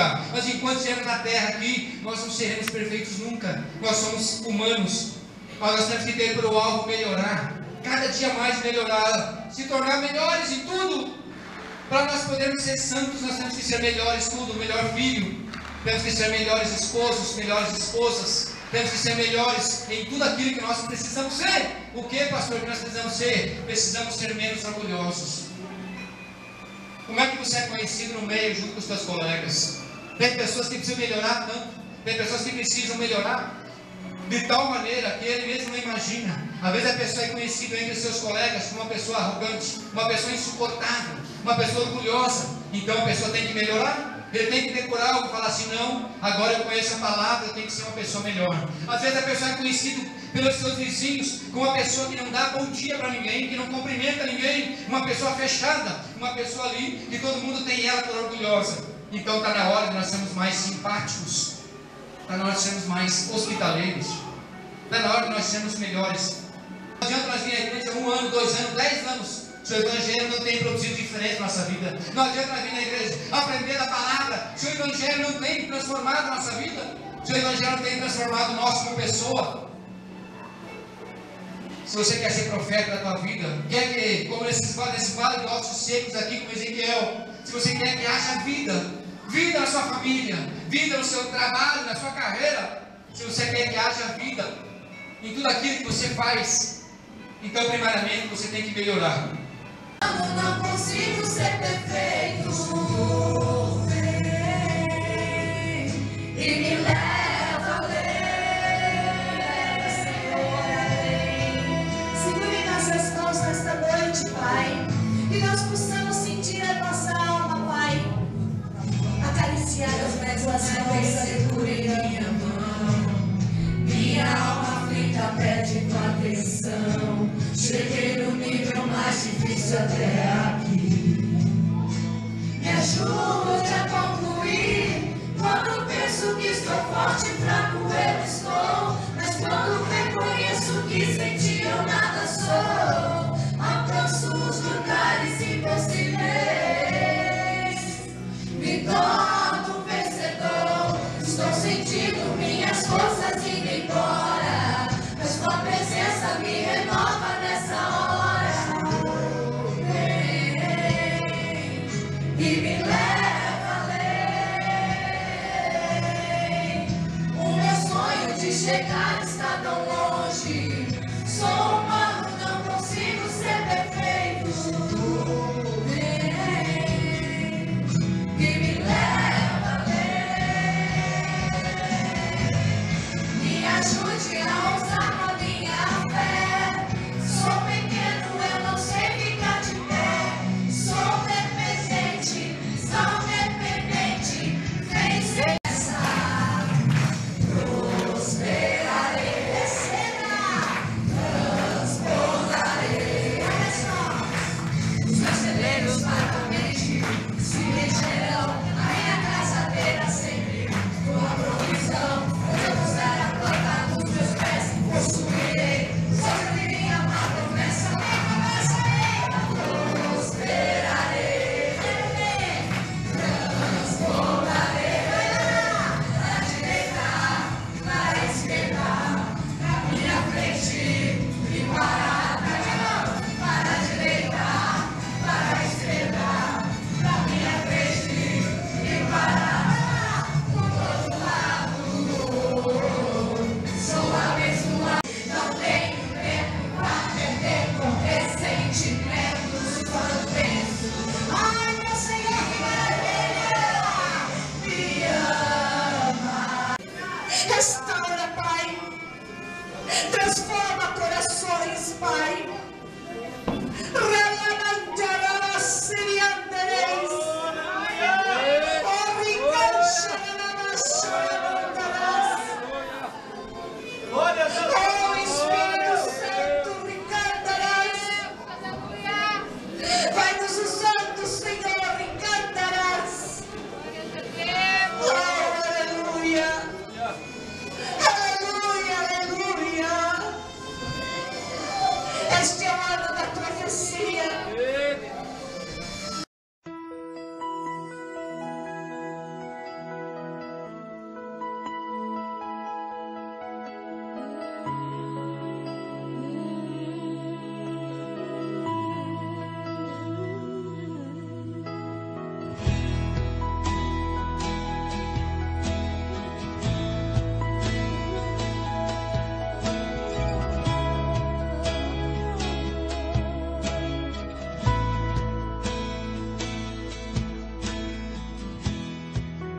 glorificar. Mas enquanto estivermos na terra aqui, nós não seremos perfeitos nunca. Nós somos humanos. Mas nós temos que ter por alvo melhorar. Cada dia mais melhorar. Se tornar melhores em tudo. Para nós podermos ser santos, nós temos que ser melhores em tudo. Melhor filho. Temos que ser melhores esposos, melhores esposas. Temos que ser melhores em tudo aquilo que nós precisamos ser. O que, pastor, que nós precisamos ser? Precisamos ser menos orgulhosos. Como é que você é conhecido no meio junto com os seus colegas? Tem pessoas que precisam melhorar tanto. Tem pessoas que precisam melhorar de tal maneira que ele mesmo não imagina. Às vezes a pessoa é conhecida entre seus colegas como uma pessoa arrogante, uma pessoa insuportável, uma pessoa orgulhosa. Então a pessoa tem que melhorar. Ele tem que decorar algo e falar assim: não, agora eu conheço a palavra, eu tenho que ser uma pessoa melhor. Às vezes a pessoa é conhecida pelos seus vizinhos como uma pessoa que não dá bom dia para ninguém, que não cumprimenta ninguém, uma pessoa fechada, uma pessoa ali que todo mundo tem ela por orgulhosa. Então está na hora de nós sermos mais simpáticos, está na hora de sermos mais hospitaleiros, está na hora de nós sermos melhores. Não adianta nós vir à igreja 1 ano, 2 anos, 10 anos. Se o Evangelho não tem produzido diferença na nossa vida. Não adianta nós vir na igreja aprender a palavra, se o Evangelho não tem transformado a nossa vida, se o Evangelho não tem transformado nós como pessoa. Se você quer ser profeta da tua vida, quer que, como nesse vale de ossos secos aqui, como Ezequiel, se você quer que haja vida, vida na sua família, vida no seu trabalho, na sua carreira, se você quer que haja vida em tudo aquilo que você faz, então primeiramente você tem que melhorar. Eu não consigo ser perfeito, vem e me leva além, Senhor, além. Segure nossas mãos nesta noite, Pai, e nós possamos sentir a nossa alma, Pai, acariciar as tuas mãos, segure minha mão. Minha alma aflita pede tua atenção. Cheguei no nível mais difícil até aqui. Me ajude a concluir. Quando penso que estou forte e fraco eu estou, mas quando reconheço que sem ti eu nada sou, alcanço os lugares impossíveis. Me torno vencedor. Estou sentindo minhas forças indo embora, mas tua presença me renova nessa hora. Vem e me leva além. O meu sonho de chegar está tão longe. Sou humano, não consigo ser perfeito. Vem e me leva além. Me ajude a ousar a minha fé. Sou pequeno, eu não sei ficar de pé. Sou dependente, vem sem cessar. Prosperarei.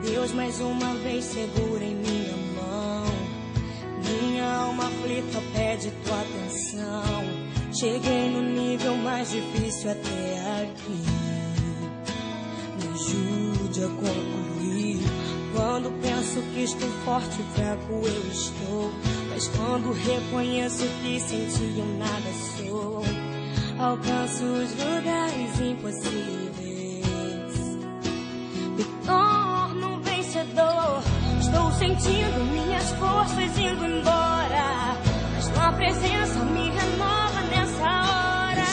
Deus mais uma vez segura em minha mão. Minha alma aflita pede tua atenção. Cheguei no nível mais difícil até aqui. Me ajude a concluir. Quando penso que estou forte e fraco eu estou, mas quando reconheço que sem ti eu nada sou, alcanço os lugares impossíveis. Me torno um vencedor. Estou sentindo minhas forças indo embora, mas tua presença me renova nessa hora.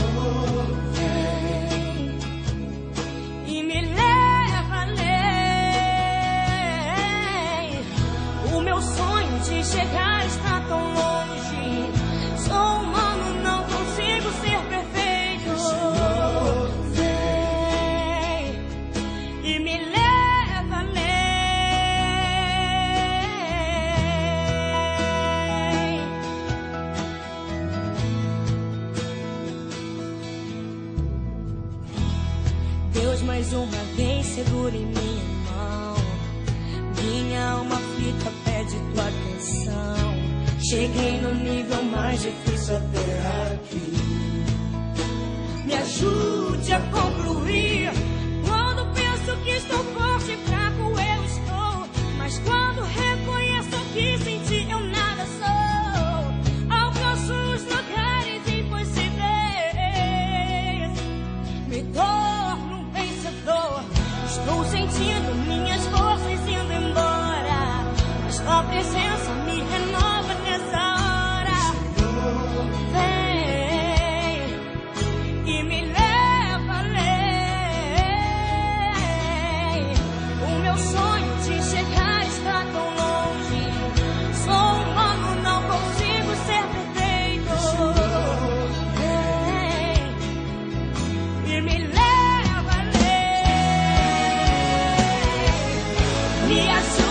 Vem e me leva além. O meu sonho de chegar está tão longe. Sou humano, não consigo ser perfeito. Vem e me leva além. Deus mais uma vez segura em minha mão. Minha alma aflita pede tua atenção. Cheguei no nível mais difícil até aqui. Me ajude a concluir. Quando penso que estou forte e fraco eu estou, mas quando reconheço que sem ti eu nada sou, alcanço os lugares impossíveis. Me torno um vencedor. Estou sentindo minhas forças indo embora, mas tua presença me renova nessa hora. Vem e me leva além. O meu sonho de chegar está tão longe. Sou humano, não consigo ser perfeito. Vem e me leva além. Me ajuda